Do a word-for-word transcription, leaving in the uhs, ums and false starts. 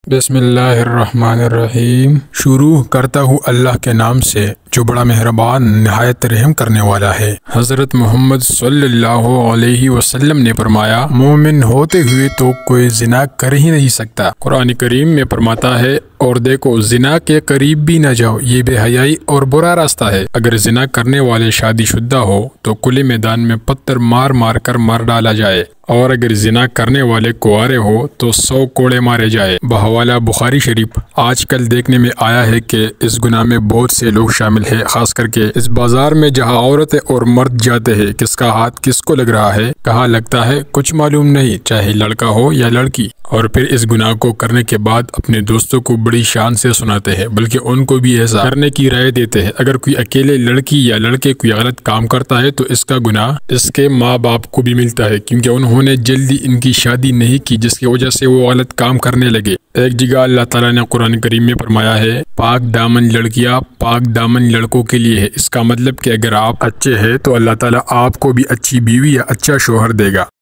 بسم اللہ الرحمن الرحیم۔ شروع کرتا ہوں اللہ کے نام سے جو بڑا مہربان نہایت رحم کرنے والا ہے۔ حضرت محمد صلی اللہ علیہ وسلم نے فرمایا، مومن ہوتے ہوئے تو کوئی زنا کر ہی نہیں سکتا۔ قرآن کریم میں فرماتا ہے، اور دیکھو زنا کے قریب بھی نہ جاؤ، یہ بے حیائی اور برا راستہ ہے۔ اگر زنا کرنے والے شادی شدہ ہو تو کھلے میدان میں پتھر مار مار کر مار ڈالا جائے، اور اگر زنا کرنے والے کنوارے ہو تو سو کوڑے مارے جائے۔ بحوالہ بخاری شریف۔ آج کل دیکھنے میں آیا ہے کہ اس گناہ میں بہت سے لوگ شامل ہیں، خاص کر کے اس بازار میں جہاں عورتیں اور مرد جاتے ہیں، کس کا ہاتھ کس کو لگ رہا ہے، کہاں لگتا ہے کچھ معلوم نہیں، چاہے لڑکا ہو یا لڑکی، اور پھر اس گناہ کو کرنے کے بعد اپنے دوستوں کو بڑی شان سے سناتے ہیں، بلکہ ان کو بھی ایسا کرنے کی رائے دیتے ہیں۔ اگر کوئی اکیلے لڑکی یا لڑکے کوئی غلط کام کرتا ہے تو اس کا گناہ اس کے ماں باپ کو بھی ملتا ہے، کیونکہ انہوں نے جلدی ان کی شادی نہیں کی، جس کی وجہ سے وہ غلط کام کرنے لگے۔ ایک جگہ اللہ تعالیٰ نے قرآن کریم میں فرمایا ہے، پاک دامن لڑکیاں پاک دامن لڑکوں کے لیے ہے۔ اس کا مطلب کہ اگر آپ اچھے ہیں تو اللہ تعالیٰ آپ کو بھی اچھی بیوی یا اچھا شوہر دے گا۔